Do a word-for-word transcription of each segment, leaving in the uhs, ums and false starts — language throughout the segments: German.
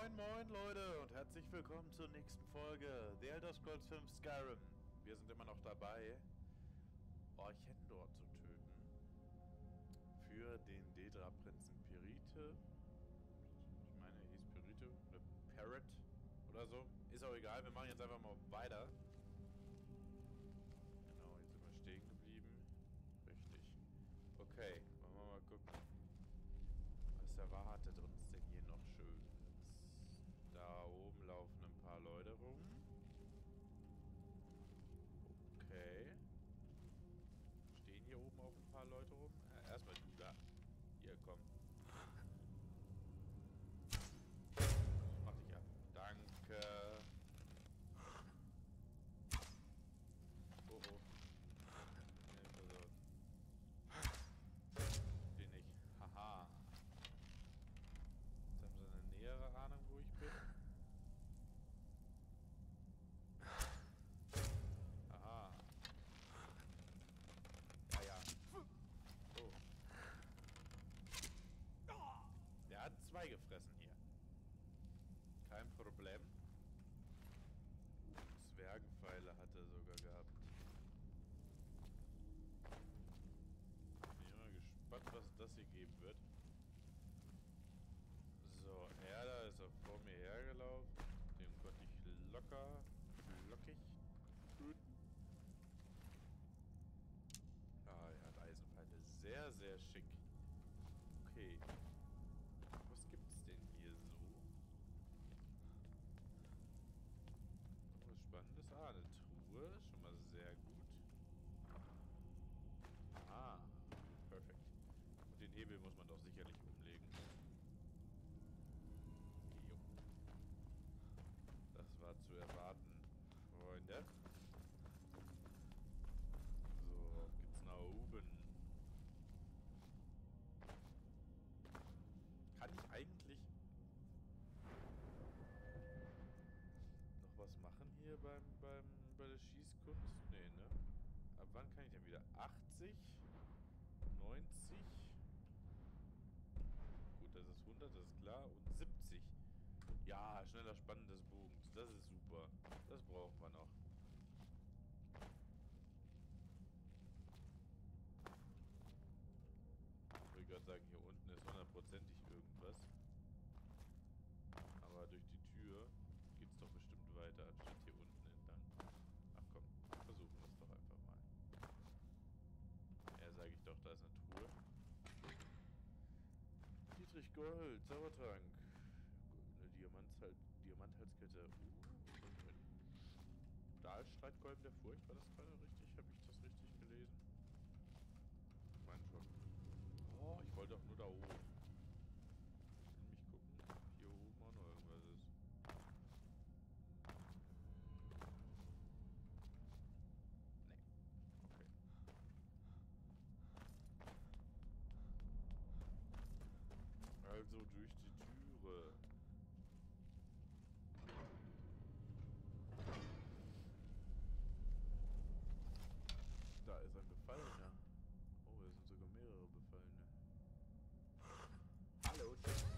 Moin moin Leute und herzlich willkommen zur nächsten Folge The Elder Scrolls fünf Skyrim. Wir sind immer noch dabei, Orchendor zu töten. Für den Daedra-Prinzen Perite. Ich meine, er hieß Perite oder Parrot oder so. Ist auch egal, wir machen jetzt einfach mal weiter. Genau, jetzt sind wir stehen geblieben. Richtig. Okay, wollen wir mal gucken. Was erwartet uns denn hier noch schön? Da oben laufen ein paar Leute rum. Okay. Stehen hier oben auch ein paar Leute rum? Äh, erstmal du da. Hier, komm. Mach dich ab. Danke. Oh oh. Den nicht. Haha. Jetzt haben sie eine nähere Ahnung, wo ich bin. Aha. Ja, ja. Oh. Der hat zwei gefressen hier. Kein Problem. Zwergenpfeile hat er sogar gehabt. Bin ich mal gespannt, was das hier geben wird. So, er da ist er vor mir hergelaufen. Den konnte ich locker, lockig töten. Ah, er hat Eisenpfeile. Sehr, sehr schick. Okay. Was gibt's denn hier so? Noch was Spannendes? Ah, eine Truhe. Schon mal sehr gut. Ah, perfekt. Und den Hebel muss man doch sicherlich umlegen. Das war zu erwarten, Freunde. So, auf geht's nach oben. Kann ich eigentlich noch was machen hier beim, beim, bei der Schießkunst? Nee, ne? Ab wann kann ich denn wieder? achtzig? neunzig? Gut, das ist hundert, das ist klar. Und siebzig. Ja, schneller Spannen des Bogens. Das ist super. Das brauchen wir noch. Ich wollte gerade sagen, hier unten ist hundertprozentig irgendwas. Aber durch die Tür geht es doch bestimmt weiter, anstatt hier unten entlang. Ach komm, versuchen wir es doch einfach mal. Ja, sage ich doch, da ist eine Truhe. Dietrich Gold, Zaubertrank. Goldene Diamanthal Diamanthalskette. Uh, Stahlstreitkolben der Furcht, war das gerade richtig? Habe ich das richtig gelesen? Ich meine schon. Oh, ich wollte doch nur da oben. Ich will mich gucken, ob hier oben auch noch irgendwas ist. Nee. Okay. Also durch die Türe. Da ist ein Gefallener. Oh, es sind sogar mehrere Befallene. Hallo.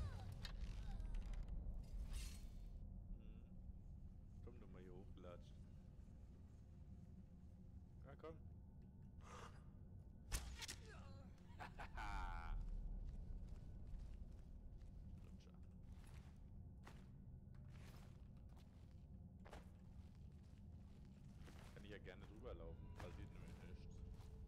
Hm. Komm doch mal hier hochgelatscht. Ja, komm. Hahaha. Lutscher. Kann ich ja gerne drüber laufen. Passiert nämlich nichts.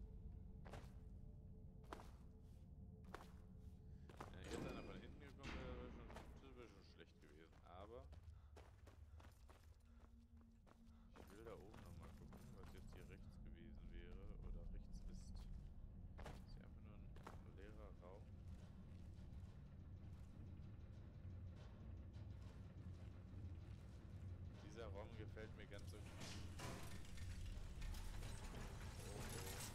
Ja, jetzt einer von hinten gekommen wäre, wäre schon, das wäre schon schlecht gewesen. Aber ich will da oben nochmal gucken, was jetzt hier rechts gewesen wäre. Oder rechts ist. Ist hier einfach nur ein leerer Raum. Dieser Raum gefällt mir ganz so. Oh, oh.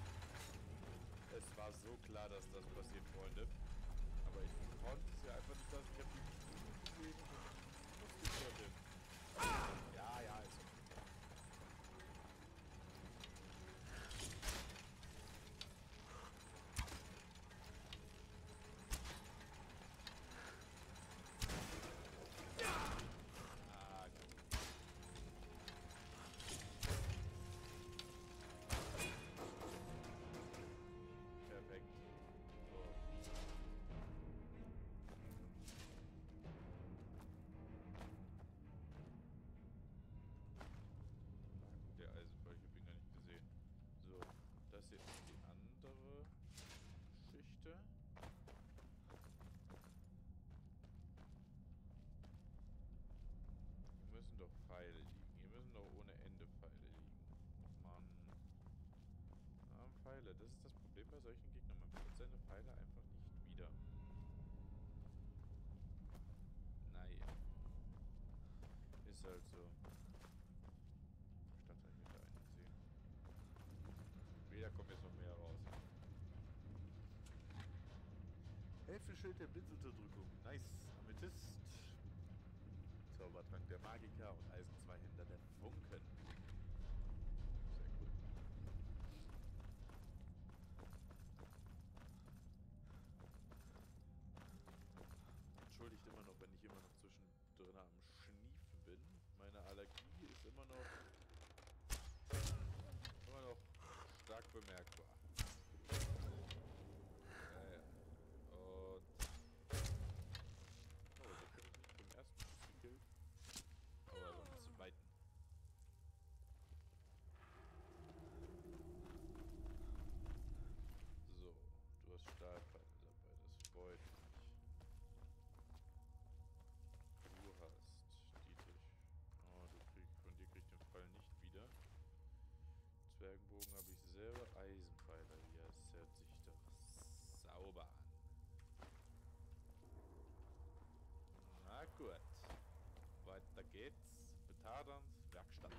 Es war so klar, dass das passiert, Freunde. Aber ich konnte es ja einfach nicht lassen. Ich habe die gesehen und musste hin. Ja, ja, ist okay. Pfeile. Das ist das Problem bei solchen Gegnern. Man findet seine Pfeile einfach nicht wieder. Naja. Ist halt so. Statt halt hinter einen sehen. Wieder kommt jetzt noch mehr raus. Elfenschild der Blinzelunterdrückung. Nice. Amethyst. Zaubertrank der Magiker und Eisenzweihänder der Funken. Sehr cool. Entschuldigt immer noch, wenn ich immer noch zwischendrin am Schniefen bin. Meine Allergie ist immer noch immer noch stark bemerkbar. Ja, ja. Und oh, das habe ich nicht beim ersten Schuss gekillt. Aber beim zweiten. So, du hast Stahlpfeile dabei, das freut mich. Du hast Dietrich. Oh, du krieg, von dir krieg ich den Pfeil nicht wieder. Zwergenbogen habe ich selber. Eisenpfeiler hier. Das hört sich doch sauber an. Na gut. Weiter geht's. Betadans Werkstatt.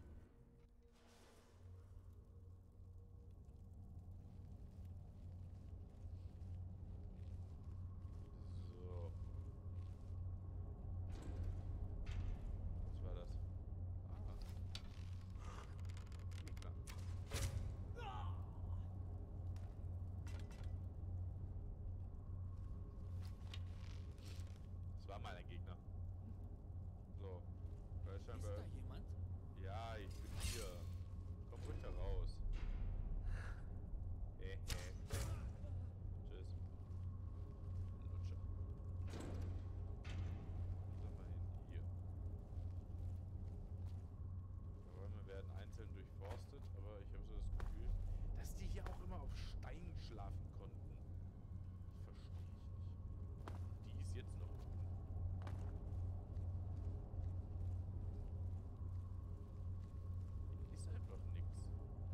So. Was war das? Ah. Gegner. Das war mal ein Gegner. So. Da ist scheinbar. Ist da jemand? Ja, ich bin hier. Komm ruhig da raus. Hehe. Tschüss. Lutscher. Dann mal hin. Hier. Die Räume werden einzeln durchforstet, aber ich habe so das Gefühl, dass die hier auch immer auf Stein schlafen konnten. Das verstehe ich nicht. Die ist jetzt noch unten. Ist einfach nix.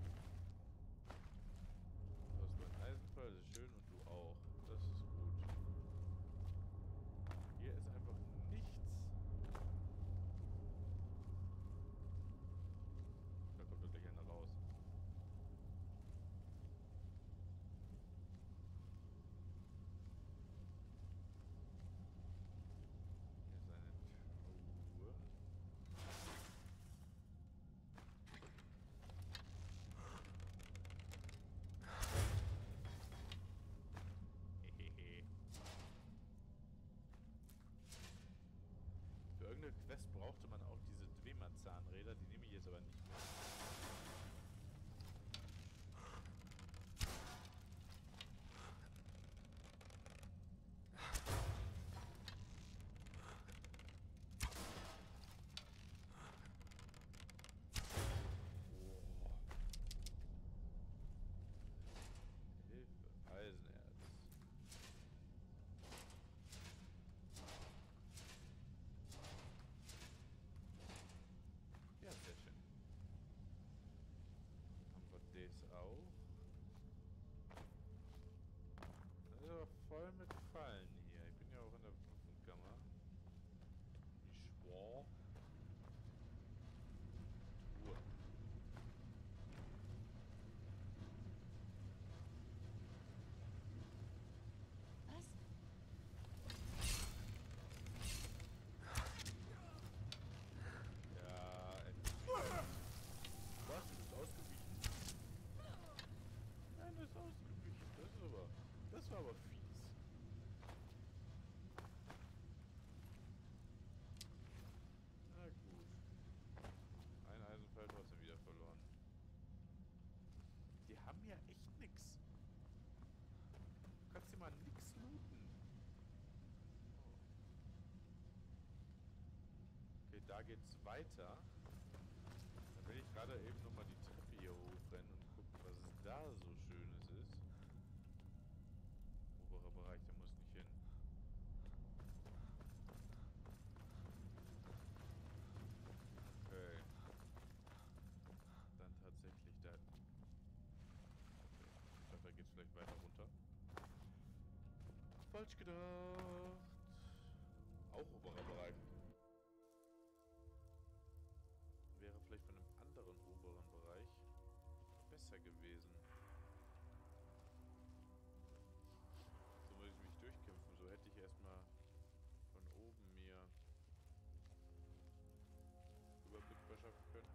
Du hast meinen Eisenpfeil, das ist schön, und du auch. Das ist gut. Hier ist einfach nichts. Da kommt doch gleich einer raus. Hier ist eine Truhe. Hehehe. Für irgendeine Quest brauchte man auch diese Dwemer-Zahnräder, die nehme ich jetzt aber nicht mehr. Oh. Hilfe, Eisenerz. Ja, sehr schön. Haben wir das auch? Das ist aber voll mit Fallen hier. Ich bin ja auch in der Waffenkammer. Die Schwor. Ruhe. Was? Ja, endlich. Was? Du bist ausgewichen? Nein, du bist ausgewichen. Das ist aber... Das war aber fies. Na gut. Ein Eisenpfeil trotzdem wieder verloren. Die haben ja echt nix. Du kannst dir mal nix looten. Okay, da geht's weiter. Da will ich gerade eben nochmal die Treppe hier hochrennen und gucken, was es da so Schönes ist. Oberer Bereich, der muss nicht hin. Okay. Dann tatsächlich da. Okay. Falsch gedacht. Auch oberer Bereich. Wäre vielleicht von einem anderen oberen Bereich besser gewesen. So muss ich mich durchkämpfen. So hätte ich erstmal von oben mir Überblick verschaffen können.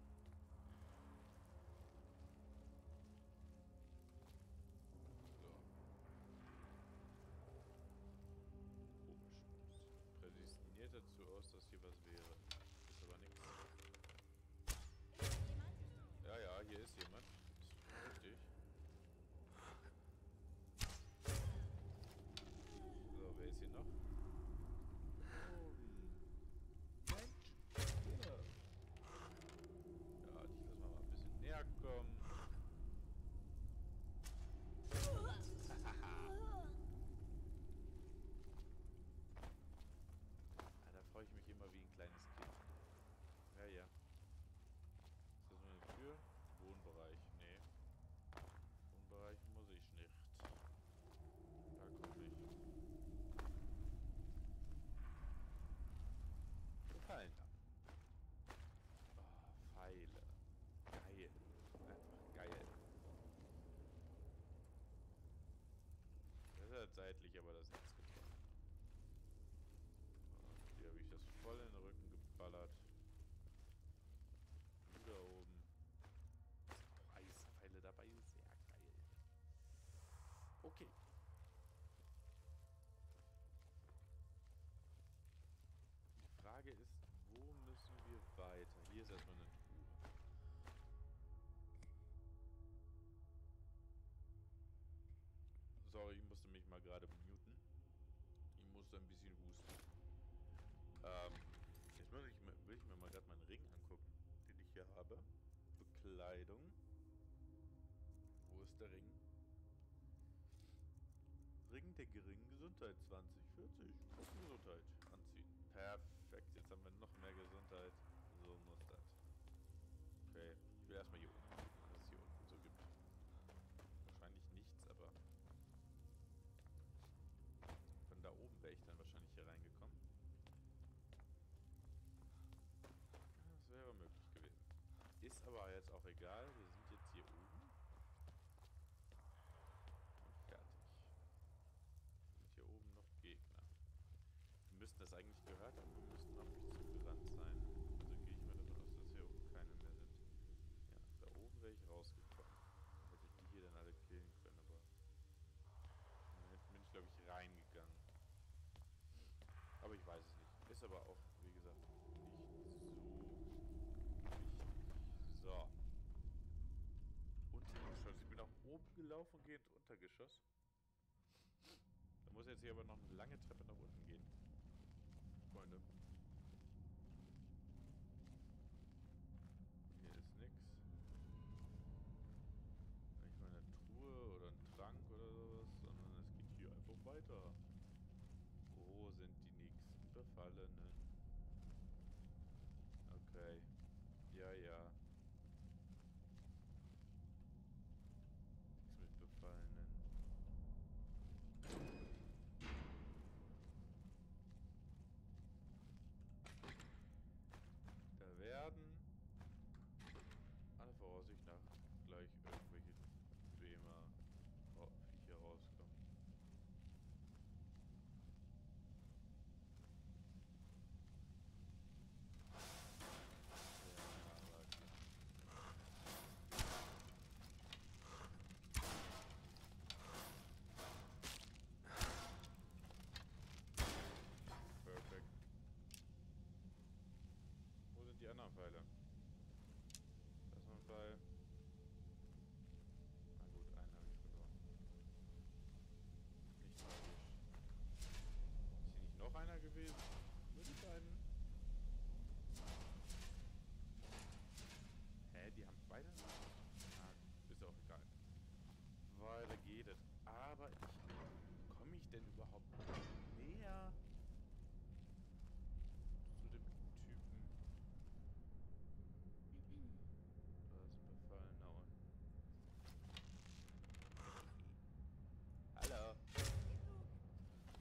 So. Komisch. Prädestiniert dazu aus, dass hier was wäre. Ist aber nichts. Ja, ja, hier ist jemand. Ist richtig. So, wer ist hier noch? Mensch! Ja. Ja, dich lassen wir mal ein bisschen näher kommen. Ja, da freue ich mich immer wie ein kleines Kind. Ja, ja. Ist das nur eine Tür? Wohnbereich. Nee. Wohnbereich muss ich nicht. Da komme ich. Gefallen da. Oh, Pfeile. Geil. Einfach geil. Das hat seitlich aber das Netz getroffen. Und hier habe ich das voll in den Rücken geballert. Da oben. Auch Eispfeile dabei. Sehr geil. Okay. Die Frage ist, wo müssen wir weiter? Hier ist erstmal eine Truhe. Sorry, ich musste mich mal gerade muten. Ich musste ein bisschen husten. Ähm, jetzt muss ich, will ich mir mal gerade meinen Ring angucken, den ich hier habe. Bekleidung. Wo ist der Ring? Ring der geringen Gesundheit zwanzig vierzig. Gesundheit anziehen. Perfekt, jetzt haben wir noch mehr Gesundheit. So muss das. Okay, ich will erstmal hier oben gucken, was es hier unten so gibt. Wahrscheinlich nichts, aber von da oben wäre ich dann wahrscheinlich hier reingekommen. Das wäre möglich gewesen. Ist aber jetzt auch egal, wir sind jetzt hier oben. Und fertig. Sind hier oben noch Gegner. Wir müssten das eigentlich gehört haben, wir müssten auf mich zugerannt sein. Also gehe ich mal davon aus, dass hier oben keine mehr sind. Ja, da oben wäre ich rausgekommen. Hätte ich die hier dann alle killen können, aber dann bin ich, glaube ich, reingegangen. Aber ich weiß es nicht. Ist aber auch, wie gesagt, nicht so wichtig. So. Untergeschoss. Ich bin nach oben gelaufen und gehe ins Untergeschoss. Da muss jetzt hier aber noch eine lange Treppe nach unten gehen. Freunde. Hier ist nix. Nicht mal eine Truhe oder ein Trank oder sowas, sondern es geht hier einfach weiter. Wo sind die nächsten Befallenen? Okay. Ja, ja. Nichts mit Befallenen. Da werden aller Voraussicht nach gleich irgendwelche Bremer Viecher rauskommen. Perfekt. Wo sind die anderen Pfeile? Das ist noch ein Pfeil. Na gut, einen habe ich verloren. Nicht tragisch. Ist hier nicht noch einer gewesen? Nur die beiden? Hä, die haben beide? Ah, ist ja auch egal. Weiter geht es. Aber ich... Komme ich denn überhaupt näher zu dem Typen? Da ist ein Befallener unten. Hallo.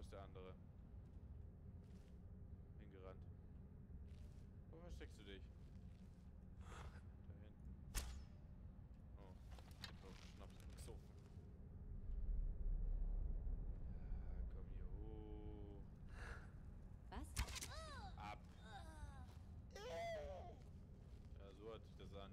ist der andere? Hingerannt. Wo versteckst du dich? Da hinten. Oh. Oh, Schnaps. So. Ja, komm hier hoch. Was? Ab. Ja, so hört sich das an.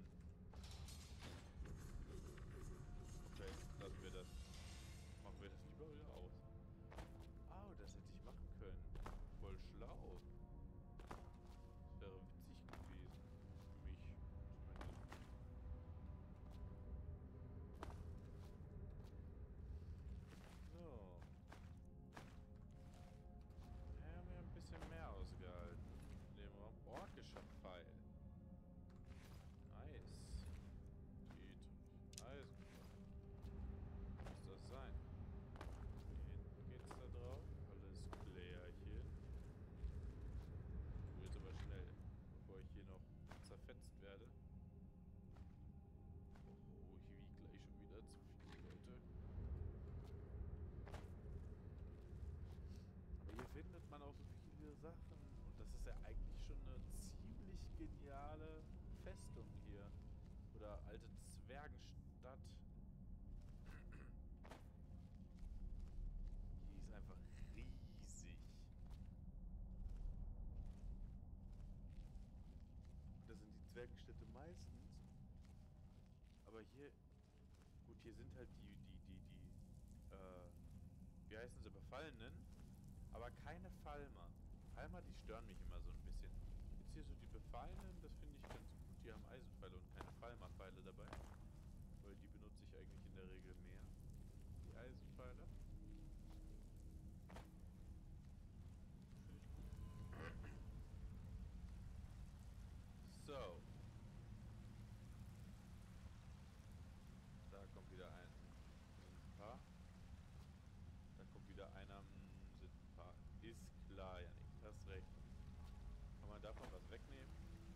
Okay, lassen wir das. Machen wir das lieber wieder aus. Au, das hätte ich machen können. Voll schlau. Das wäre witzig gewesen. Für mich zumindest. So. Ja, haben wir ein bisschen mehr ausgehalten. In dem Raum. Orkischer Pfeil. Nice. Dietrich. Eisenpfeil. Was das sein? Hier hinten geht's da drauf. Alles klärchen. Tu jetzt aber schnell, bevor ich hier noch zerfetzt werde. Oh, ich wiege gleich schon wieder zu viele Leute. Aber hier findet man auch so viele Sachen. Und das ist ja eigentlich schon eine ziemlich geniale Festung hier. Oder alte Zwergenstadt. Die ist einfach riesig. Das sind die Zwergenstädte meistens. Aber hier, gut, hier sind halt die, die, die, die, äh, wie heißen sie, Befallenen. Aber keine Falmer. Falmer, die stören mich immer so ein bisschen. Jetzt hier so die Befallenen, das finde ich ganz gut. Die haben Eisenpfeile und keine Falmer-Pfeile dabei. Weil die benutze ich eigentlich in der Regel mehr. Die Eisenpfeile. So. Da kommt wieder ein. Sind ein paar. Da kommt wieder einer. Hm, sind ein paar. Ist klar, Janik. Hast recht. Kann man davon was wegnehmen?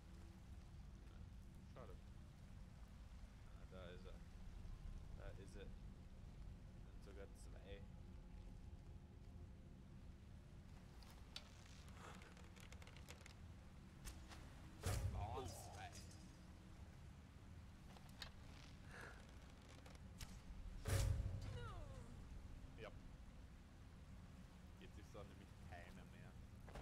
Nein. Schade. Ah, da ist er. Da ist er. Sind sogar zwei. Oh, zwei. Ja. Jetzt ist da nämlich keiner mehr.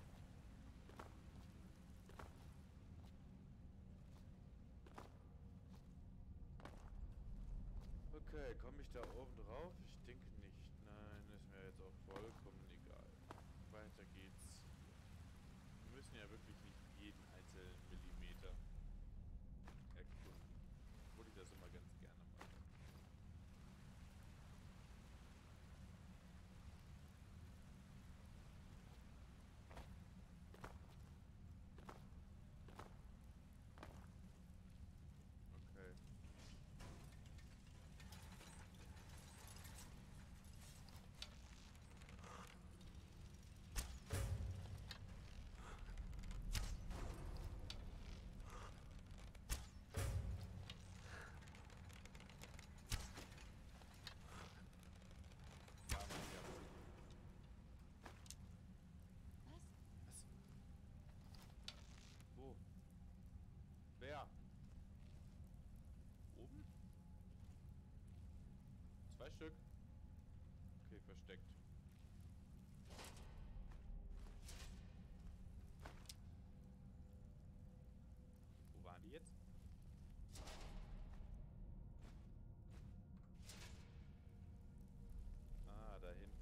Okay, komme ich da oben drauf? Ich denke nicht. Nein, ist mir jetzt auch vollkommen egal. Weiter geht's. Wir müssen ja wirklich nicht jeden einzelnen Millimeter erkunden. Obwohl ich das immer ganz gerne mache. Okay. Ja, Mann, ja. Was? Was? Wo? Wer? Oben? Zwei Stück? Okay, versteckt. Wo waren die jetzt? Ah, da hinten.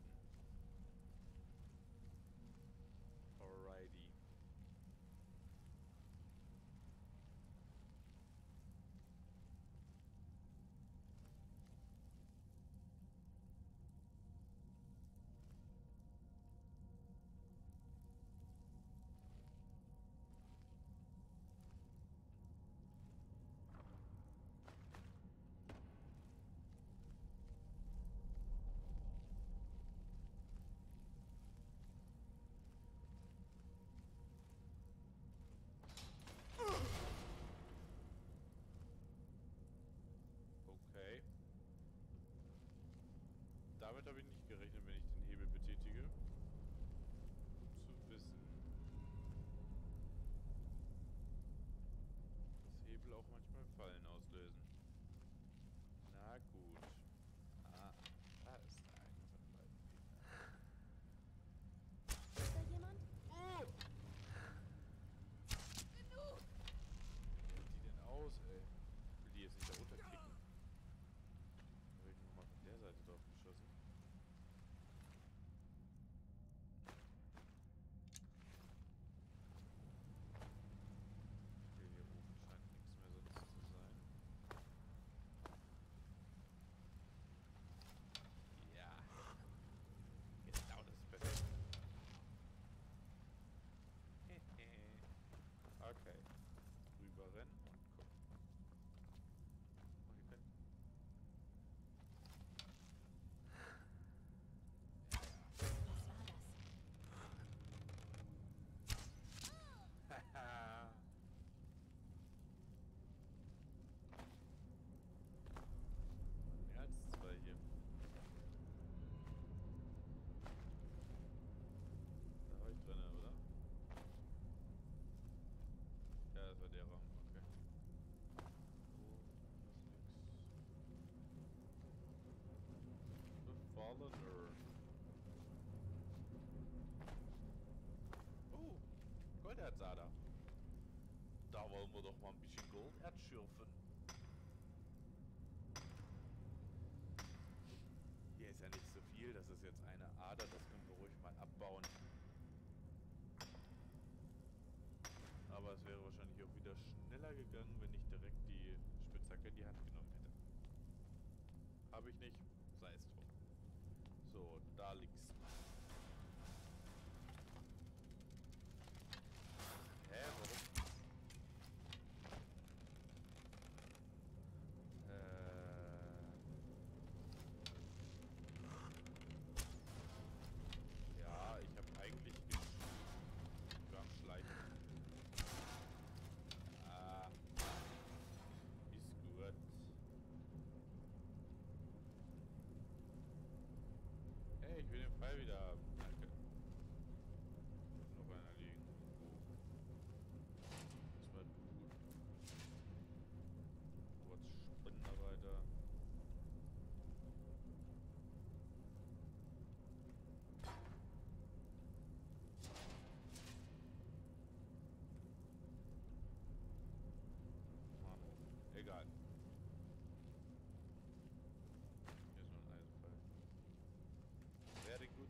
Alrighty. Golderz, da. Da wollen wir doch mal ein bisschen Golderz schürfen. Hier ist ja nicht so viel, das ist jetzt eine Ader, das können wir ruhig mal abbauen. Aber es wäre wahrscheinlich auch wieder schneller gegangen, wenn ich direkt die Spitzhacke in die Hand genommen hätte. Habe ich nicht, sei es drum. So, da liegt's. Hä, warum? Ja, ich habe eigentlich beim Schleichen. Ah, ist gut. Hey, ich will den Pfeil wieder haben. Danke. Noch einer liegen. Das war gut. Kurz Spinnenarbeiter. Egal. Hier ist noch ein Eisenpfeil. Very good.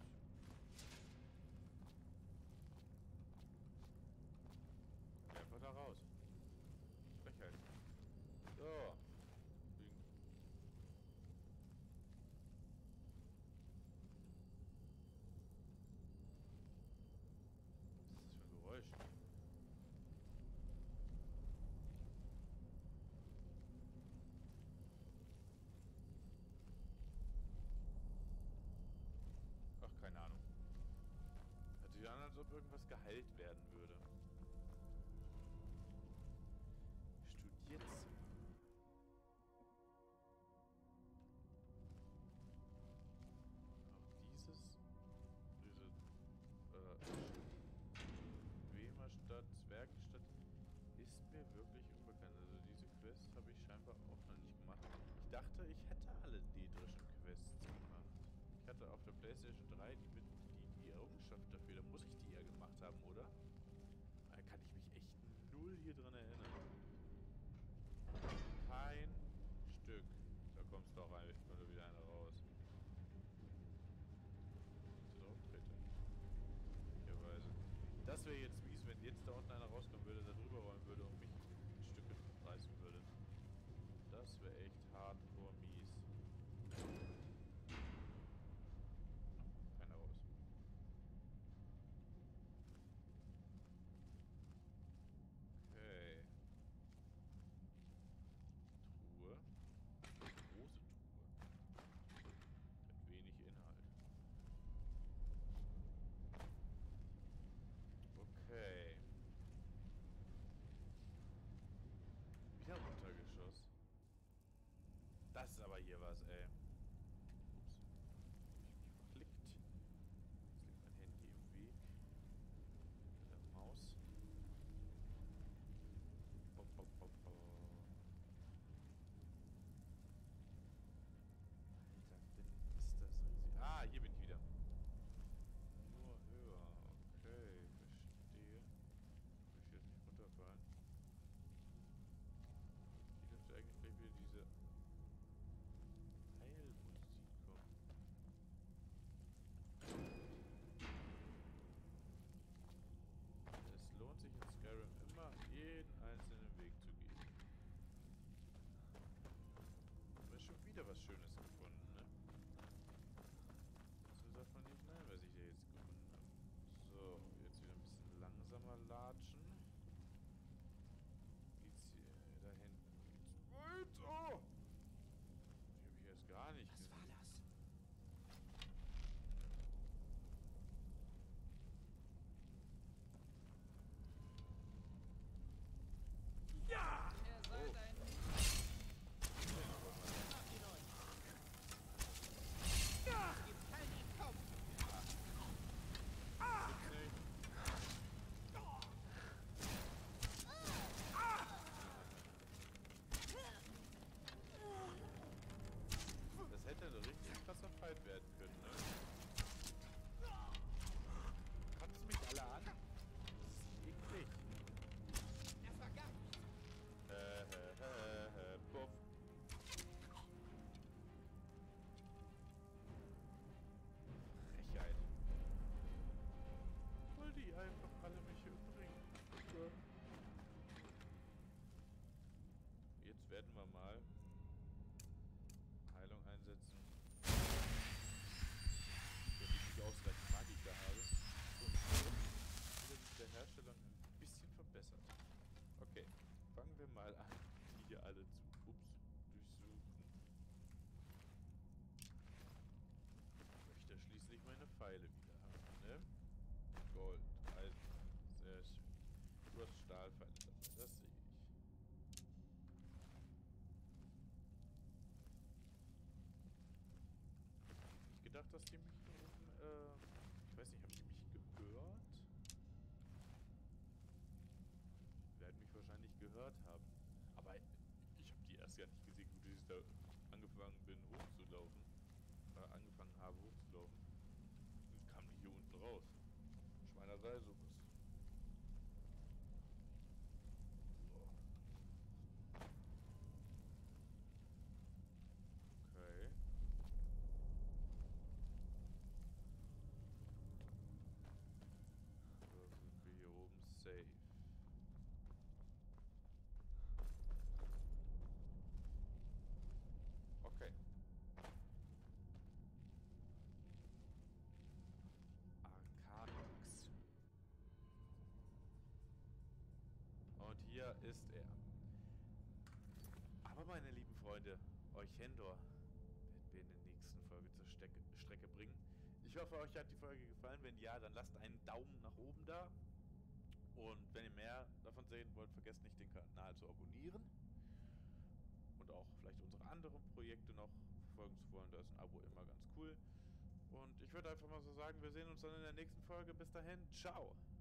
Geh einfach da raus. Frechheit. So. Liegen. Was ist das für ein Geräusch? Ach, keine Ahnung. Hört sich an, als ob irgendwas geheilt werden würde. Studierzimmer. Auch dieses, diese, äh, Schwemerstadt, Zwergenstadt ist mir wirklich unbekannt. Also diese Quest habe ich scheinbar auch noch nicht gemacht. Ich dachte, ich hätte alle niedrigen Quests gemacht. Ich hatte auf der PlayStation drei die, mit, die, die Errungenschaft dafür. Da muss ich die ja gemacht haben, oder? Da kann ich mich echt null hier dran erinnern. Kein Stück. Da kommst du auch rein, ich komme wieder einer raus. Willst du drauf treten? Möglicherweise. Das wäre jetzt mies, wenn jetzt da unten einer rauskommen würde, da drüber rollen würde und mich in Stücke reißen würde. Das wäre echt hardcore mies. Keiner raus. Okay. Truhe. Große Truhe. Mit wenig Inhalt. Okay. Wieder runtergeschossen. Das ist aber hier was, ey. Ups. Hab ich mich verklickt. Jetzt liegt mein Handy im Weg. Mit der Maus. Bop, bop, bop, bop. Alter, denn ist das riesig. Ah, hier bin ich wieder. Nur höher. Okay, verstehe. Will ich jetzt nicht runterfallen. Hier dürfte eigentlich gleich wieder diese Heilmusik kommen. Es lohnt sich in Skyrim immer, jeden einzelnen Weg zu gehen. Haben wir schon wieder was Schönes gefunden, ne? So davon nicht nein, was ich hier jetzt gefunden habe. So, jetzt wieder ein bisschen langsamer latschen. Geht's hier da hinten? Geht's weiter? Die habe ich erst gar nicht Was war gesehen. das? Ja! Ihr seid Oh. ein... Den aber mal. Macht ihn euch. werden wir mal Heilung einsetzen. Wenn ich nicht ausreichend Magik da habe. Und wieder mit der Herstellung ein bisschen verbessert. Okay, fangen wir mal an, die hier alle zu ups, durchsuchen. Ich möchte schließlich meine Pfeile wieder haben, ne? Gold, Eisen, sehr schön. Du hast Stahlpfeile dabei, das sehe ich. Ich gedacht, dass die mich hier oben, äh, ich weiß nicht, haben die mich gehört? Die werden mich wahrscheinlich gehört haben. Aber ich habe die erst ja nicht gesehen, wo ich da angefangen bin hochzulaufen. Äh, angefangen habe hochzulaufen. Und kamen die hier unten raus. Schweinerei sowas. So. Okay. So sind wir hier oben safe. Okay. Arcanix. Und hier ist er. Aber meine lieben Freunde, euch Endor werden wir in der nächsten Folge zur Strecke, Strecke bringen. Ich hoffe, euch hat die Folge gefallen. Wenn ja, dann lasst einen Daumen nach oben da. Und wenn ihr mehr davon sehen wollt, vergesst nicht, den Kanal zu abonnieren. Und auch vielleicht unsere anderen Projekte noch verfolgen zu wollen. Da ist ein Abo immer ganz cool. Und ich würde einfach mal so sagen, wir sehen uns dann in der nächsten Folge. Bis dahin, ciao!